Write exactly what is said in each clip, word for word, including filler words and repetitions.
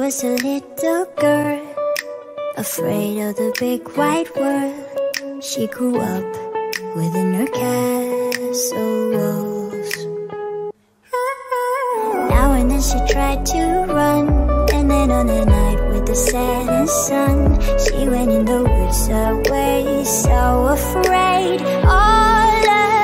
was a little girl, afraid of the big white world. She grew up within her castle walls. Now and then she tried to run, and then on a night with the setting sun, she went in the woods away, so afraid, all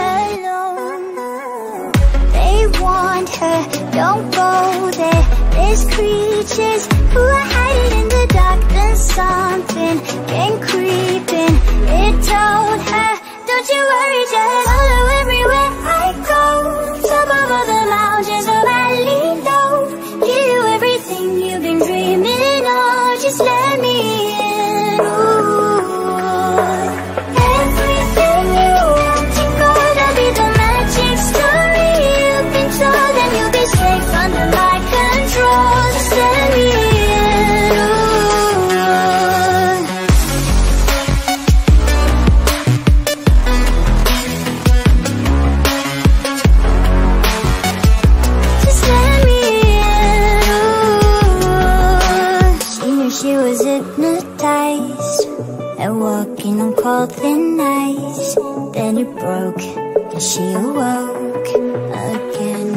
alone. They warned her, don't go there, there's creatures who are hiding in the dark. Then something came creeping, it told her, don't you worry, just follow everywhere I go. Top of all the mountains of valley low, give you everything you've been dreaming of, just let me in. Ooh. Everything you want to go, that'll be the magic story you've been told, and you'll be safe under my control, just let me in. Ooh. Just let me in. Ooh. She knew she was hypnotized and walking on cold thin ice. Then it broke and she awoke again.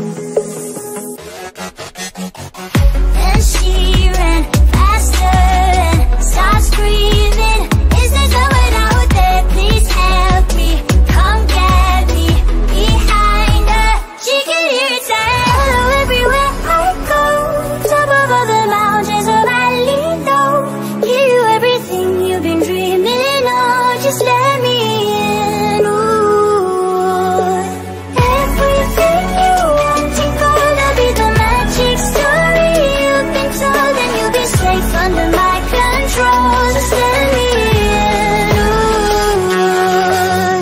And she ran faster and started screaming, is there someone out there? Please help me, come get me. Behind her, she could hear it say, hello everywhere I go. Top of all the mountains of valley low, give you everything you've been dreaming of, just let me in. Ooh. Everything you want to go, that'll be the magic story you've been told, and you'll be safe under my control, just let me in. Ooh.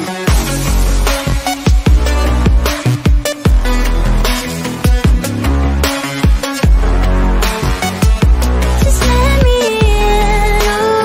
Just let me in.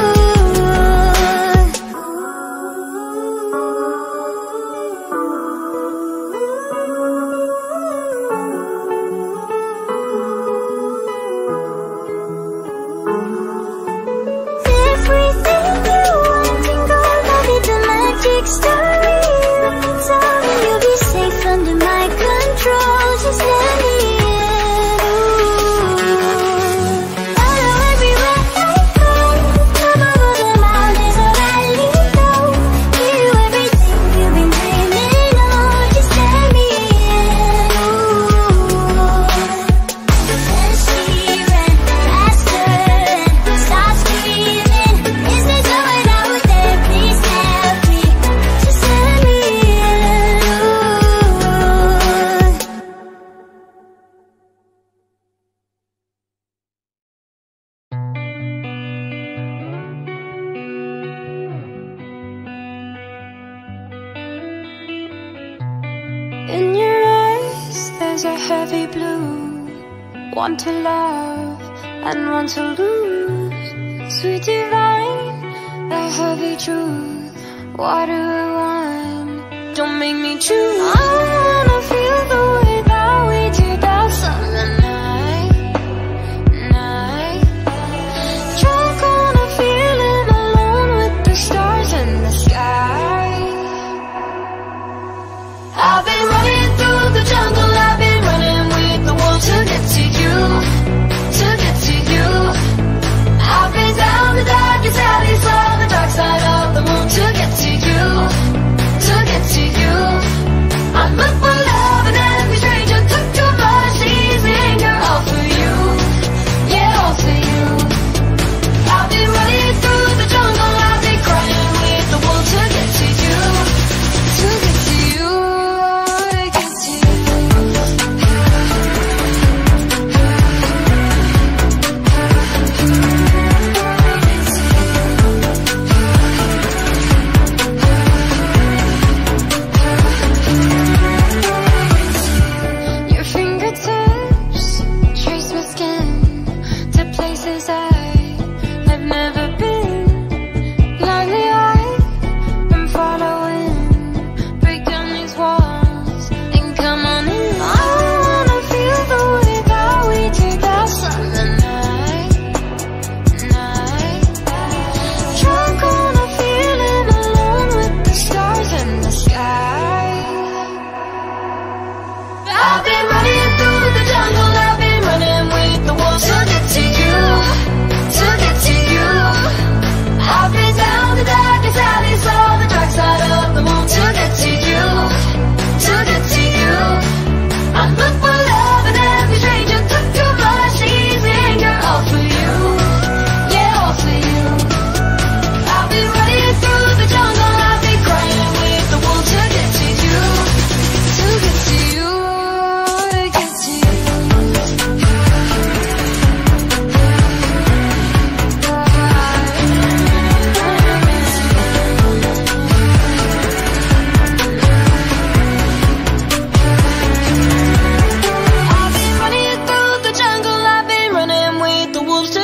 Everything you want to go, that'll be the magic story you've been told, and you'll be safe under my control, just let me in. Ooh. Follow everywhere I go, top of all the mountains of valley low, give you everything you've been dreaming of, just let me in. Ooh. And she ran faster and started screaming, is there someone out there? Please help me, just let me in. Ooh. In your eyes, there's a heavy blue. Want to love and want to lose. Sweet divine, the heavy truth. What do I want? Don't make me choose. I wanna feel the way that we did that summer night, night. Drunk on a feeling, alone with the stars in the sky. I've been running through the jungle, I've been running with the wolves to get to you, to get to you. I've been down the darkest alleys on the dark side of the moon to get to you, to get to you. I look for love and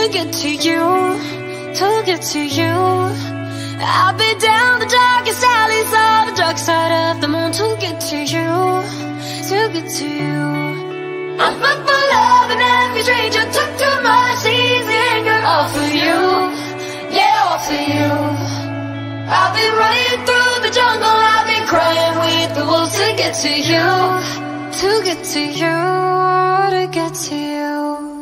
get to you, to get to you. I'll be down the darkest alleys of the dark side of the moon to get to you, to get to you. I'm fuck for love and every stranger took too much easy anger. All for you, yeah, all for you. I'll be running through the jungle, I'll be crying with the wolves to get to you, to get to you, to get to you.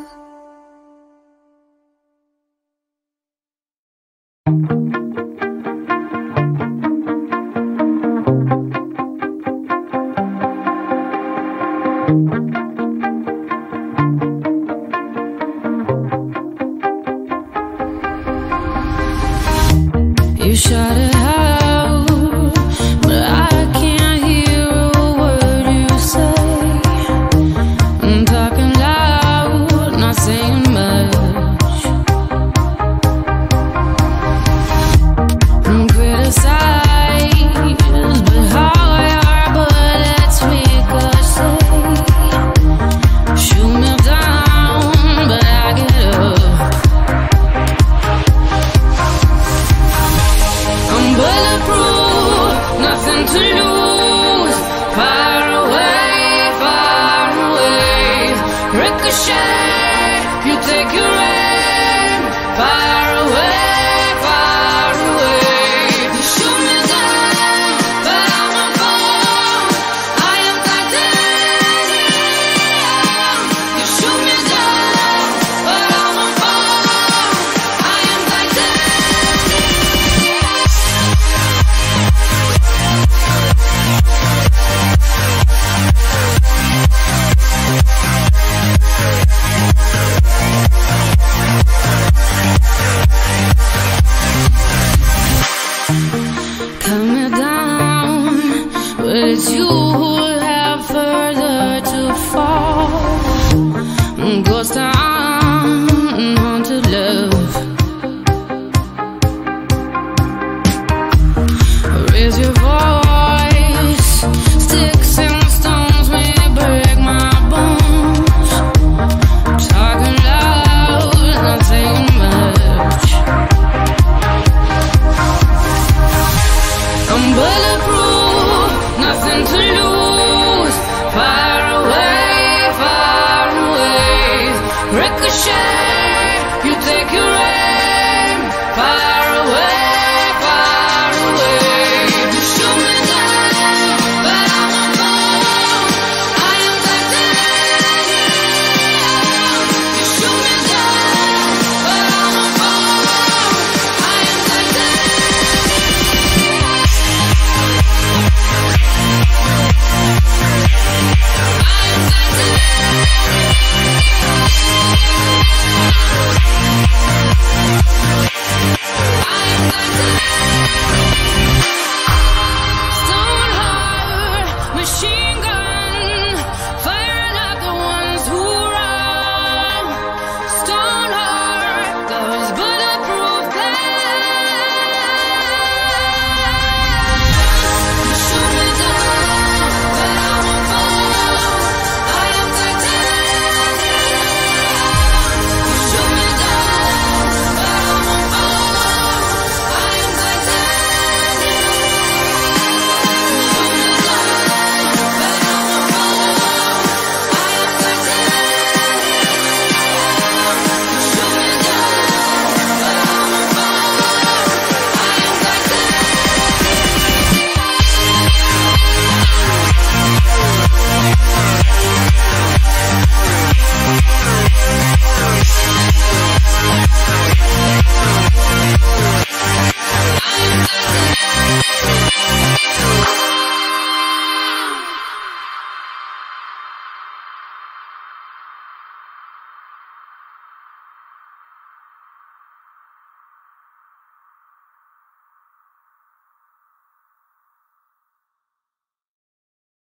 You shut it out, but I can't hear a word you say. I'm talking loud, not saying much. I'm criticized, but how your bullets ricochet. Shoot me down, but I get up. Bulletproof, nothing to lose. Far away, far away. Ricochet, you take your aim. Far away, far away. You shoot me down, but I won't fall. I am titanium. You shoot me down, but I won't fall. I am titanium. Cut me down, but it's you who have further to fall. Ghost town, haunted love. Raise your voice, sticks and stones may break my bones. Talking loud, not saying much. I'm bulletproof, nothing to lose. Far away, far away. Ricochet, you take your aim. Far